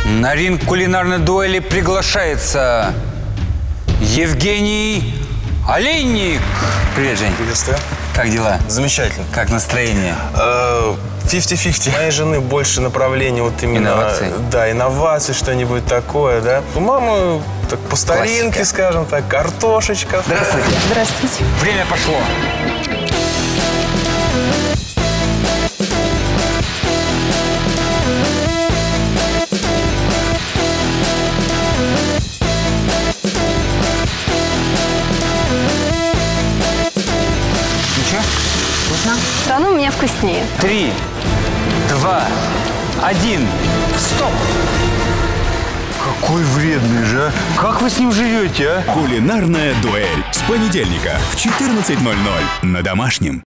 На ринг кулинарной дуэли приглашается Евгений Олейник. Привет, Жень. Приветствую. Как дела? Замечательно. Как настроение? 50-50. Моей жены больше направления вот именно... Инноваций? Да, инновации, что-нибудь такое, да. У мамы так по старинке, Классика. скажем так, картошечка. Здравствуйте. Здравствуйте. Время пошло. Ничего? Вкусно? Да, оно у меня вкуснее. 3, 2, 1. Стоп! Какой вредный же, а? Как вы с ним живете, а? Кулинарная дуэль с понедельника в 14:00 на Домашнем.